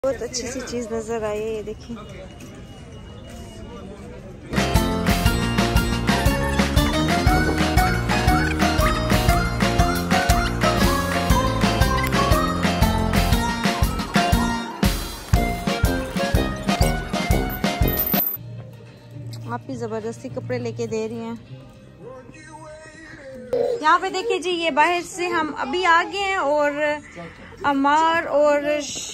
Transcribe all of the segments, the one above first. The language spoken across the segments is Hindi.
बहुत अच्छी सी चीज नजर आई है, ये देखिए। आप ही जबरदस्ती कपड़े लेके दे रही हैं। यहाँ पे देखिए जी, ये बाहर से हम अभी आ गए हैं और अमार और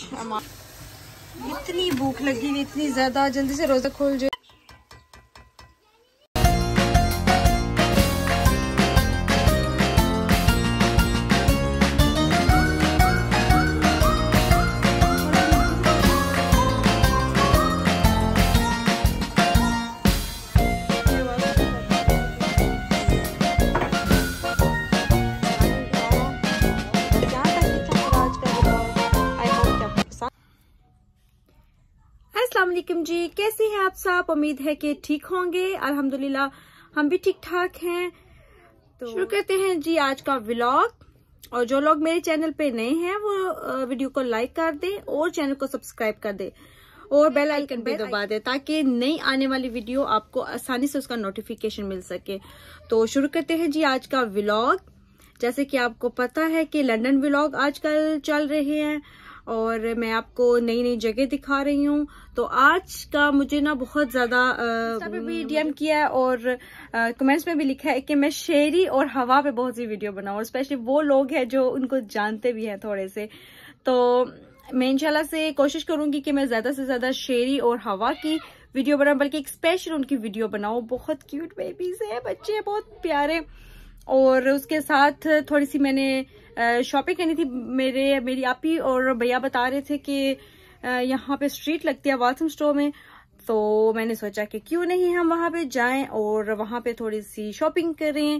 इतनी भूख लगी हुई, इतनी ज्यादा, जल्दी से रोजा खोल जाए। अस्सलाम वालेकुम जी, कैसे हैं आप सब? उम्मीद है कि ठीक होंगे। अल्हम्दुलिल्लाह हम भी ठीक ठाक हैं। तो शुरू करते हैं जी आज का व्लॉग। और जो लोग मेरे चैनल पे नए हैं वो वीडियो को लाइक कर दें और चैनल को सब्सक्राइब कर दें और बेल आइकन पे दबा दें ताकि नई आने वाली वीडियो आपको आसानी से उसका नोटिफिकेशन मिल सके। तो शुरू करते हैं जी आज का व्लॉग। जैसे कि आपको पता है कि लंदन व्लॉग आजकल चल रहे हैं और मैं आपको नई नई जगह दिखा रही हूँ। तो आज का मुझे ना बहुत ज्यादा भी डीएम किया है और कमेंट्स में भी लिखा है कि मैं शेरी और हवा पे बहुत सी वीडियो बनाऊँ, और स्पेशली वो लोग हैं जो उनको जानते भी हैं थोड़े से। तो मैं इंशाल्लाह से कोशिश करूंगी कि मैं ज्यादा से ज्यादा शेरी और हवा की वीडियो बनाऊँ, बल्कि एक स्पेशल उनकी वीडियो बनाऊँ। बहुत क्यूट बेबीज है, बच्चे हैं बहुत प्यारे। और उसके साथ थोड़ी सी मैंने शॉपिंग करनी थी। मेरी आपी और भैया बता रहे थे कि यहाँ पे स्ट्रीट लगती है वाथम स्टोर में, तो मैंने सोचा कि क्यों नहीं हम वहाँ पे जाएं और वहाँ पे थोड़ी सी शॉपिंग करें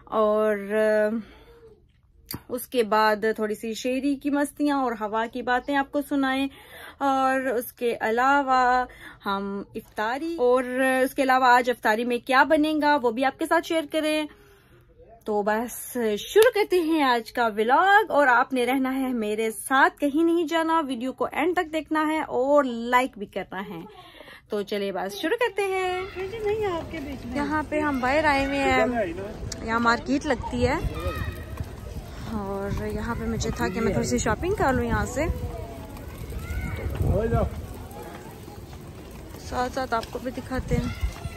और उसके बाद थोड़ी सी शेरी की मस्तियाँ और हवा की बातें आपको सुनाएं। और उसके अलावा हम इफ्तारी, और उसके अलावा आज इफ्तारी में क्या बनेगा वो भी आपके साथ शेयर करें। तो बस शुरू करते हैं आज का व्लॉग। और आपने रहना है मेरे साथ, कहीं नहीं जाना, वीडियो को एंड तक देखना है और लाइक भी करना है। तो चलिए बस शुरू करते हैं। यहाँ पे हम बाहर आए हुए हैं, यहाँ मार्केट लगती है और यहाँ पे मुझे था कि मैं थोड़ी सी शॉपिंग कर लूँ यहाँ से, साथ साथ आपको भी दिखाते हैं।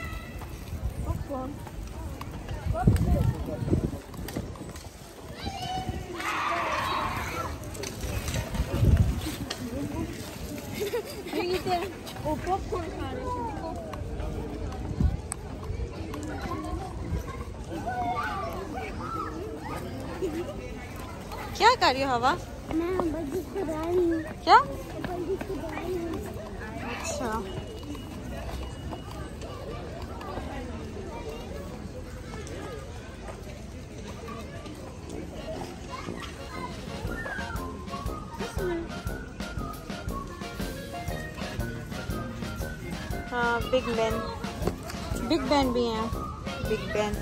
क्या कर रही हो हवा? क्या? अच्छा, हाँ बिग बैन भी हैं। बिग बैन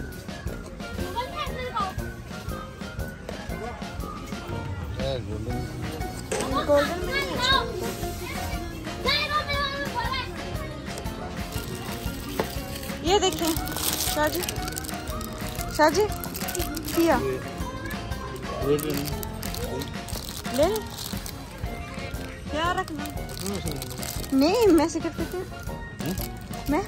गोल्डन में नहीं अच्छा। ये देखें शाहजी किया ले क्या रखना? नहीं मैं सिकट करती हूँ, मैं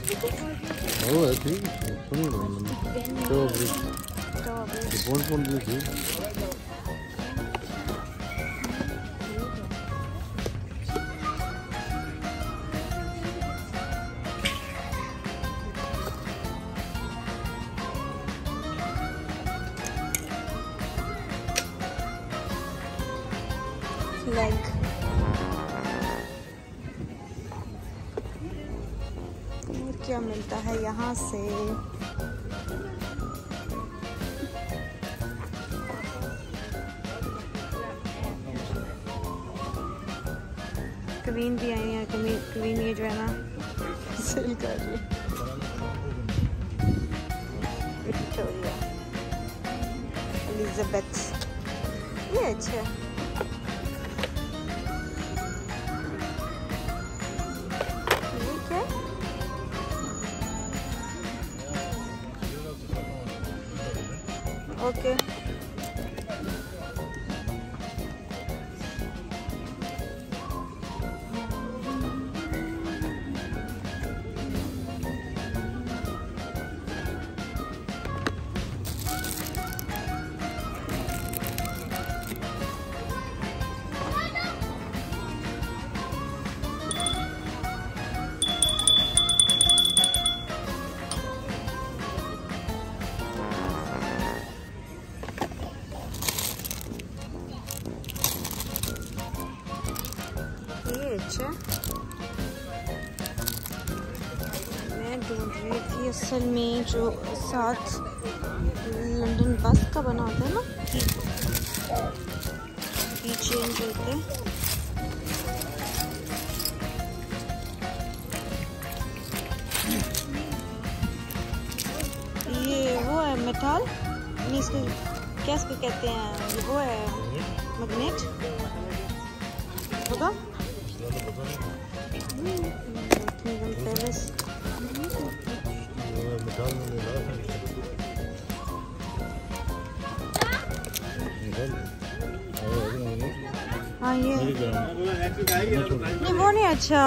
लाइक और क्या मिलता है यहाँ से? क्वीन भी आई है। क्वीन ये जो है ना सेल कर रही है। विक्टोरिया, एलिजाबेथ, ये अच्छा है। ओके। अच्छा, मैं ढूंढ रही थी असल में जो साथ लंदन बस का बना होता है ना, की चेंज होते हैं। ये वो है मेटल, नहीं इसको क्या इसको कहते हैं, ये वो है मैग्नेट होगा। हाँ ये नहीं, वो नहीं अच्छा।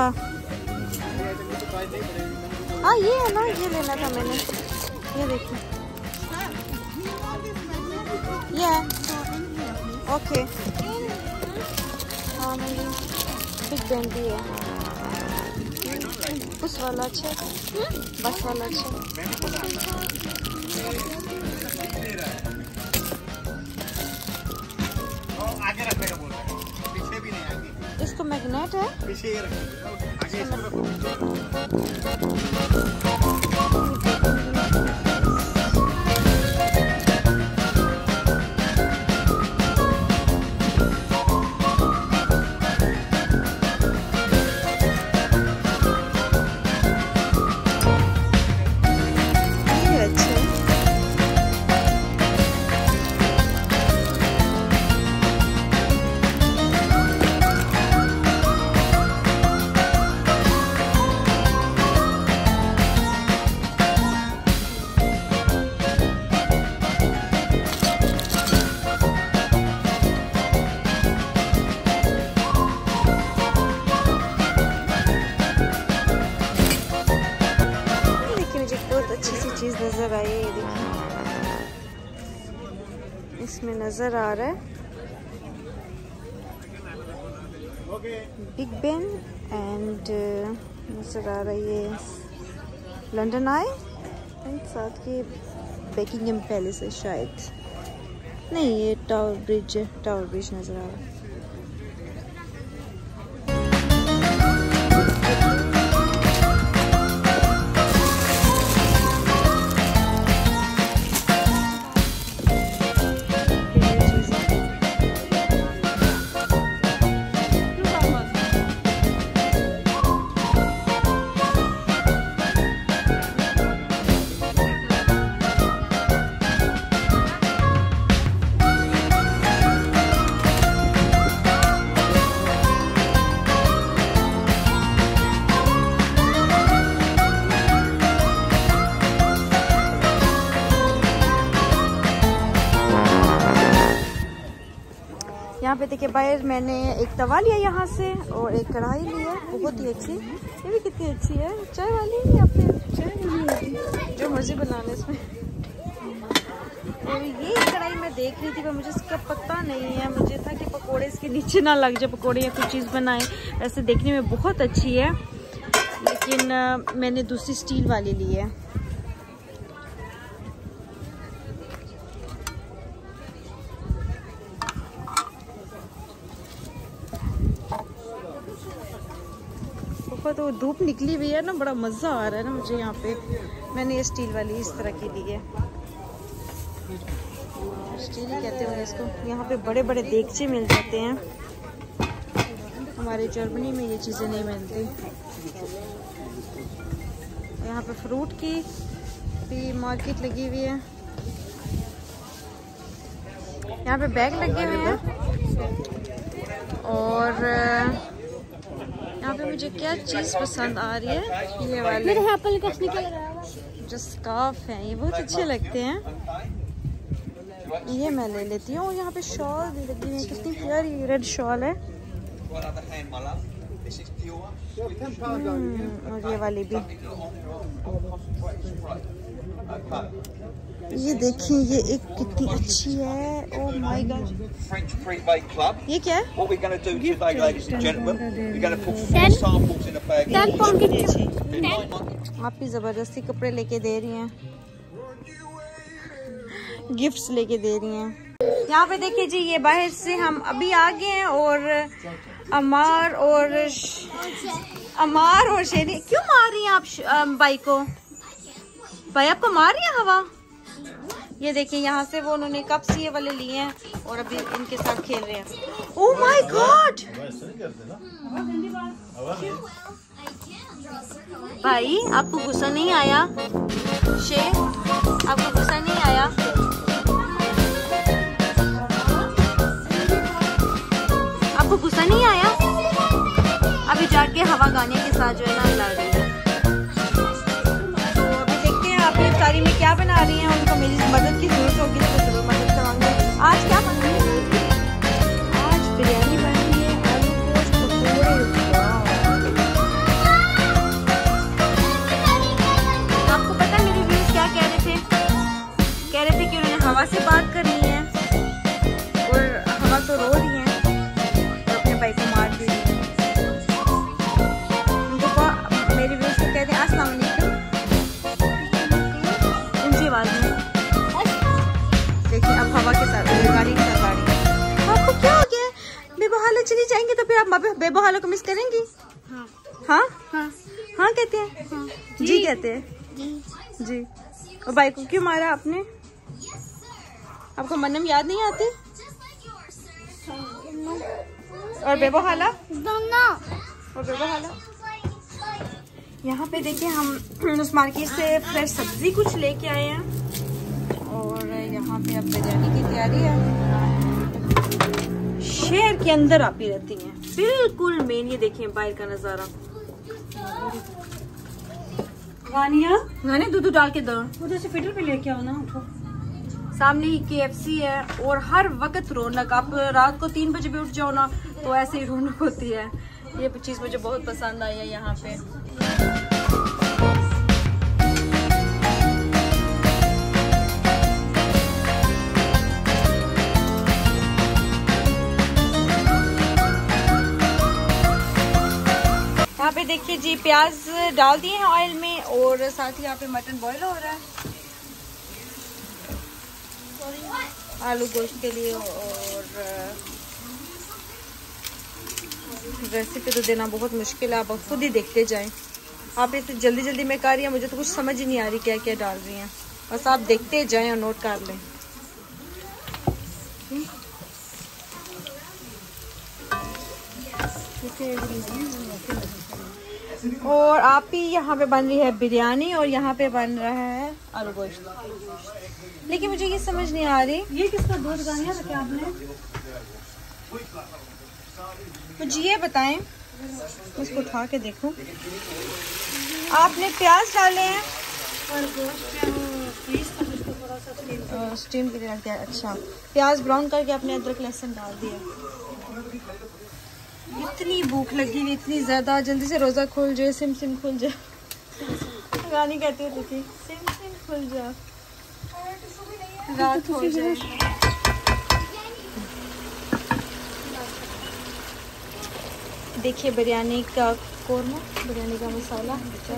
हाँ ये है ना, ये लेना था मैंने, ये देखिए ये ओके। हाँ नहीं, बिग बैन भी है, उस वाला अच्छा, बस वाला अच्छा। आगे रखने का बोल रहे हैं, पीछे भी नहीं आगे। इसको मैग्नेट है, पीछे ये रखिए, नजर आई है। ये देखिए इसमें नजर आ रहा है बिग बेन एंड नजर आ रहा है ये लंदन आई एंड साथ के बेकिंगम पैलेस है शायद, नहीं ये टावर ब्रिज नजर आ रहा है। यहाँ पे देखिए बाहर मैंने एक तवा लिया यहाँ से और एक कढ़ाई ली है, बहुत ही अच्छी। ये भी कितनी अच्छी है, चाय वाली या फिर चाय वाली, जो मर्जी बनाना इसमें। और ये कढ़ाई मैं देख रही थी पर मुझे इसका पता नहीं है, मुझे था कि पकोड़े इसके नीचे ना लग जाए, पकोड़े या कोई चीज़ बनाए। ऐसे देखने में बहुत अच्छी है लेकिन मैंने दूसरी स्टील वाली ली है। तो धूप निकली हुई है ना, बड़ा मज़ा आ रहा है ना मुझे यहाँ पे। मैंने ये स्टील वाली इस तरह की ली है, स्टील ही कहते हैं इसको। यहाँ पे बड़े बड़े देगचे मिल जाते हैं, हमारे जर्मनी में ये चीज़ें नहीं मिलती। यहाँ पे फ्रूट की भी मार्केट लगी हुई है, यहाँ पे बैग लगे हुए हैं। और यहाँ पे मुझे क्या चीज़ पसंद आ रही है, ये वाले जो स्कार्फ हैं, ये बहुत अच्छे लगते हैं। ये मैं ले लेती हूँ। यहाँ पे शॉल भी लगी हुई है, कितनी प्यारी रेड शॉल है। और ये वाली भी। ये देखिए, ये एक कितनी अच्छी है। ओह माय गॉड, ये क्या है? आप भी जबरदस्ती कपड़े लेके दे रही हैं, गिफ्ट्स लेके दे रही हैं। यहाँ पे देखिए जी, ये बाहर से हम अभी आ गए हैं और अमार और शेरी। क्यों मार रही हैं आप भाई को? भाई आपको मार रही है हवा? ये देखिए, यहाँ से वो उन्होंने कप्स ये वाले लिए हैं और अभी इनके साथ खेल रहे हैं। ओह माय गॉड भाई, आपको गुस्सा नहीं आया? शेर, आपको गुस्सा नहीं आया? आपको गुस्सा नहीं आया? अभी जाके हवा गाने के साथ जो है ना हिला रही है। तो अभी देखते हैं आप इफ्तारी में क्या बना रही हैं। उनको मेरी मदद की जरूरत होगी तो जरूर मदद कराऊंगी। आज क्या बन रही है? आज बिरयानी बन रही है, आलू गोश्त पकौड़े। आपको पता है मेरे व्यूअर्स क्या कह रहे थे? कह रहे थे कि उन्होंने हवा से बात करनी है और हवा तो रो रही है और अपने भाई को मार दी है। उनको मेरे व्यूअर्स को कहते हैं अस्सलाम वालेकुम ऊंची आवाज में। देखिए, अब हवा के साथ गाड़ी के साथ गाड़ी। आपको क्या हो गया? बेबहाला चली जाएंगे तो फिर आप बेबहाला को मिस करेंगी? हाँ हाँ हाँ हाँ कहते हैं। हाँ। जी कहते हैं जी। और भाई को क्यों मारा आपने? आपको मन्नम याद नहीं आती? और बेबहाला? और बेबहाला? यहाँ पे देखिए, हम उस मार्केट से फ्रेश सब्जी कुछ लेके आए हैं और यहाँ पे अब बिरयानी की तैयारी है। शहर के अंदर आप ही रहती हैं, बिल्कुल मेन। ये देखिए बाहर का नजारा। गाने दूध डाल के दो, उधर से फिटर पे लेके आओ ना। उठो, सामने ही KFC है और हर वक्त रौनक। आप रात को 3 बजे भी उठ जाओ ना तो ऐसे ही रौनक होती है। ये चीज मुझे बहुत पसंद आई है यहाँ पे। यहाँ पे देखिए जी, प्याज डाल दिए हैं ऑयल में और साथ ही यहाँ पे मटन बॉईल हो रहा है आलू गोश्त के लिए। और रेसिपी तो देना बहुत मुश्किल है, आप खुद ही देखते जाएं। आप इतनी जल्दी जल्दी में कर रही हैं, मुझे तो कुछ समझ ही नहीं आ रही क्या क्या डाल रही हैं। बस आप देखते जाएं और नोट कर लें। और आप ही यहाँ पे बन रही है बिरयानी और यहाँ पे बन रहा है आलू गोश्त। लेकिन मुझे ये समझ नहीं आ रही, ये किसका दूध गानिया रखा आपने? मुझे ये बताएं, इसको उठा के देखो। आपने प्याज डाले हैं और गोश्त स्टीम के लिए रख दिया। अच्छा, प्याज ब्राउन करके आपने अदरक लहसुन डाल दिया। इतनी भूख लगी हुई, इतनी ज्यादा। जल्दी से रोजा खोल जाए, सिम सिम खुल जाए। रानी कहती होती थी सिम सिम खुल जा, रात हो जाए। देखिए बिरयानी का कोरमा, बिरयानी का मसाला।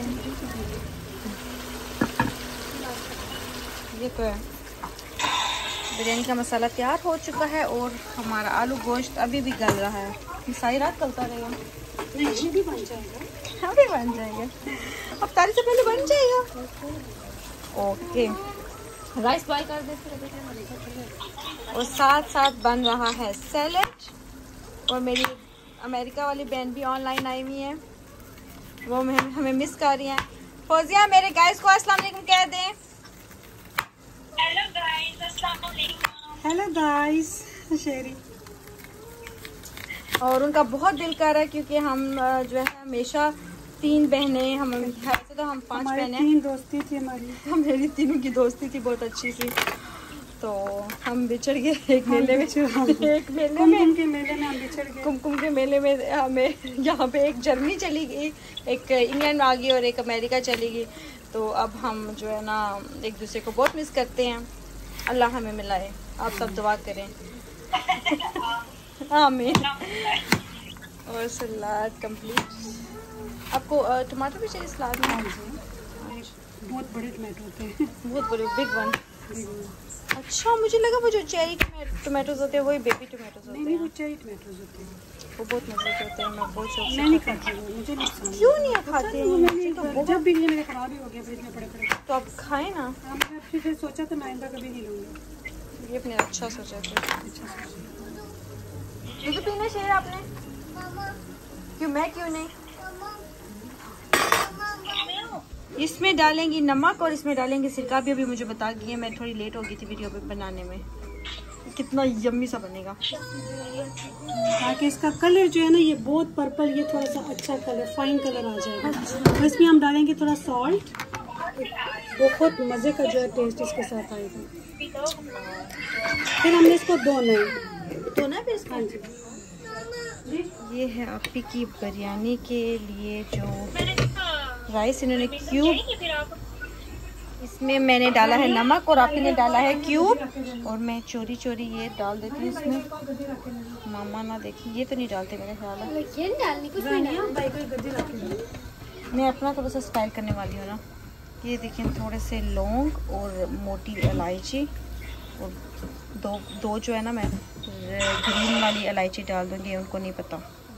ये तो है, बिरयानी का मसाला तैयार हो चुका है और हमारा आलू गोश्त अभी भी गल रहा है। सारी रात गलता रहेगा। नहीं, भी बन जाएगा, अभी बन जाएगा। इफ्तारी से पहले बन जाएगा। ओके, राइस बॉईल कर दे फिर। और साथ साथ बन रहा है सैलेड। और मेरी अमेरिका वाली बहन भी ऑनलाइन आई हुई है, वो हमें मिस कर रही हैं। फौजिया, मेरे गाइस को अस्सलाम वालेकुम कह दें। हेलो गाइस, अस्सलाम वालेकुम। हेलो गाइस, शेरी। और उनका बहुत दिल कर रहा है क्योंकि हम जो है हमेशा 3 बहनें, हम तो हम 5 बहनें, 3 दोस्ती थी हमारी। मेरी तीनों की दोस्ती थी, बहुत अच्छी सी। तो हम बिछड़ गए एक मेले में, एक मेले में, कुमकुम के मेले में हम बिछड़ गए। कुमकुम के मेले में हमें यहाँ पे एक जर्मनी चली गई, एक इंग्लैंड आ गई और एक अमेरिका चली गई। तो अब हम जो है ना एक दूसरे को बहुत मिस करते हैं। अल्लाह हमें मिलाए, आप सब दुआ करें। आमीन। और सलाद कंप्लीट। आपको टमाटर भी चाहिए सलाद में? हाँ जी, बहुत बड़े टमाटो होते हैं, बहुत बड़े, बिग वन। अच्छा, मुझे लगा वो जो चेरी टमाटोज होते हैं वही बेबी टमाटोज होते नहीं, हैं। वो चेरी टमाटोज होते हैं, वो बहुत मजे के होते हैं। मैं बहुत शौक से मैं नहीं खाती हूँ, मुझे नहीं पसंद। क्यों नहीं खाते हैं? मैंने जब भी ये मेरे खराब ही हो गया फ्रिज में पड़े पड़े। तो आप खाए ना। हाँ, मैंने अब फिर सोचा तो मैं आइंदा कभी नहीं लूँगी। ये अपने अच्छा सोचा थे। अच्छा सोचा। दूध पीना चाहिए आपने? क्यों, मैं क्यों नहीं? इसमें डालेंगी नमक और इसमें डालेंगे सिरका भी। अभी मुझे बता गई है, मैं थोड़ी लेट हो गई थी वीडियो पे बनाने में। कितना यम्मी सा बनेगा। ताकि इसका कलर जो है ना ये बहुत पर्पल, ये थोड़ा सा अच्छा कलर, फाइन कलर आ जाएगा। तो इसमें हम डालेंगे थोड़ा सॉल्ट, बहुत मज़े का जो है टेस्ट इसके साथ आएगा। फिर हमने इसको धोना है। तो ना फिर हाँ जी, ये है आपी की बिरयानी के लिए जो राइस इन्होंने क्यूब, इसमें मैंने डाला है नमक और आपी ने डाला है क्यूब। और मैं चोरी चोरी ये डाल देती हूँ इसमें। मामा ना देखी, ये तो नहीं डालते मेरे ख्याल है। मैं अपना थोड़ा सा स्टाइल करने वाली हूँ ना। ये देखिए, थोड़े से लौंग और मोटी इलायची और दो जो है ना मैं ग्रीन वाली इलायची डाल दूँगी, उनको नहीं पता।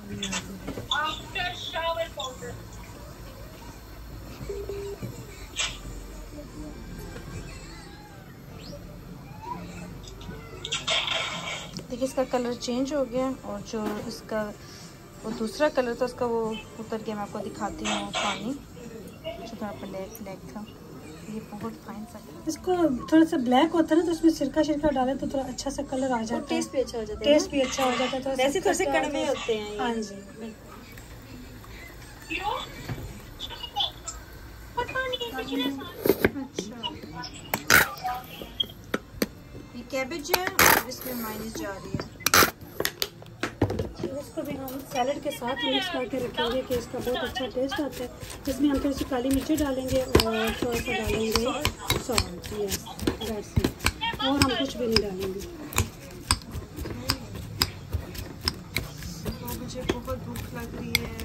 देखिए इसका कलर चेंज हो गया और जो इसका वो दूसरा कलर था उसका वो उतर गया। मैं आपको दिखाती हूँ पानी जो थोड़ा ब्लैक ब्लैक था, ये बहुत फाइन सा। इसको थोड़ा सा ब्लैक होता है ना तो उसमें सिरका शिरका डाले तो थोड़ा अच्छा सा कलर आ जाता है, टेस्ट भी अच्छा हो जाता है। टेस्ट भी अच्छा हो जाता है। वैसे थोड़े से कड़वे होते हैं ये। हाँ जी, ये कैबेज है और इसमें माइनस जा रही है। इसको भी हम सैलड के साथ मिक्स करके रखेंगे कि इसका बहुत अच्छा टेस्ट आता है। इसमें हम थोड़ी सी काली मिर्ची डालेंगे और थोड़ा सा डालेंगे सॉल्ट। Yes, that's it. और हम कुछ भी नहीं डालेंगे। मुझे बहुत भूख लग रही है।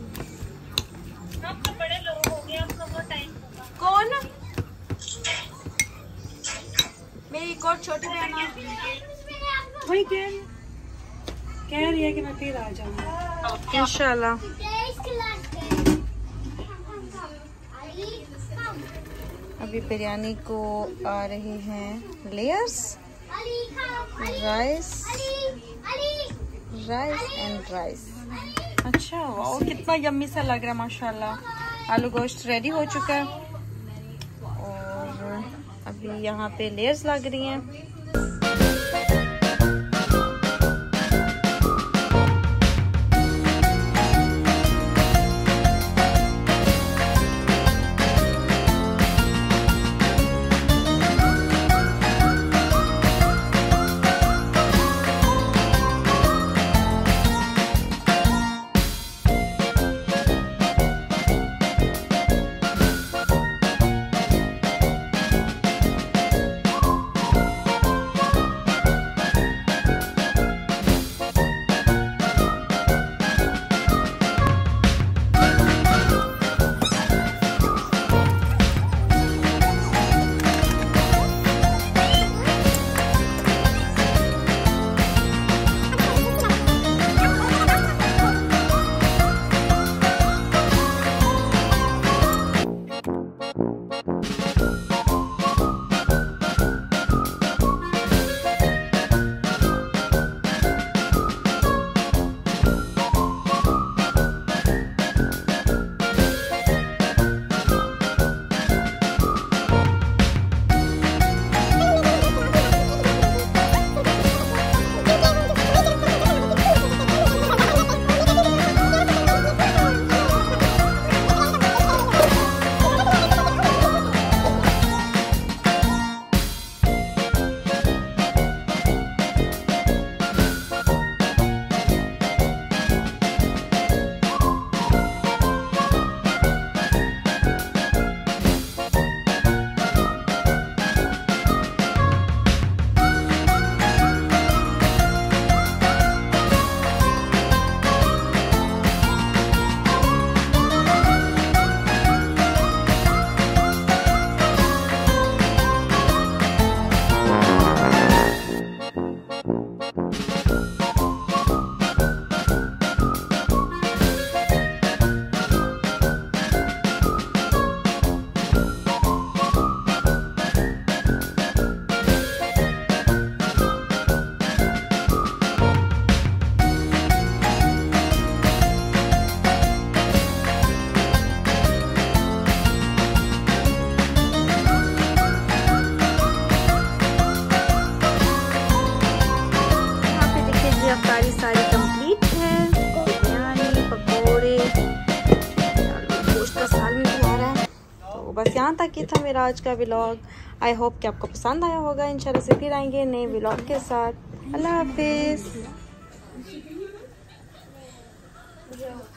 आपको बड़े लोग हो गए, आपका बहुत टाइम होगा। कौन? मेरी एक और छोटी बहन वही कह रही है कि मैं फिर आ जाऊँगा इंशाल्लाह। अभी बिरयानी को आ रहे हैं लेयर्स, राइस एंड राइस। अच्छा, वाओ कितना यम्मी सा लग रहा है माशाल्लाह। आलू गोश्त रेडी हो चुका है और अभी यहाँ पे लेयर्स लग रही हैं। दाल में चला रहा है। तो बस यहाँ तक ही था मेरा आज का व्लॉग। आई होप कि आपको पसंद आया होगा। इंशाल्लाह से फिर आएंगे नए व्लॉग के साथ। अल्लाह हाफिज़।